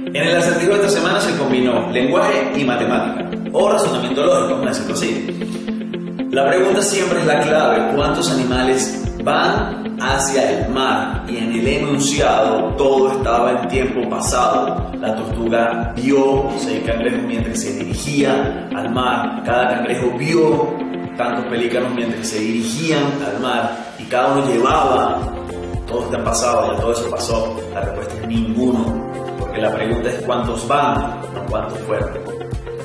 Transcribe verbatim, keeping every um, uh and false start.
En el acertijo de esta semana se combinó lenguaje y matemática, o razonamiento lógico, vamos a decirlo así. La pregunta siempre es la clave: ¿cuántos animales van hacia el mar? Y en el enunciado todo estaba en tiempo pasado. La tortuga vio seis cangrejos mientras se dirigía al mar. Cada cangrejo vio tantos pelícanos mientras se dirigían al mar. Y cada uno llevaba. Todo está en pasado, ya todo eso pasó. La respuesta es ninguno. Porque la pregunta es cuántos van, no cuántos fueron.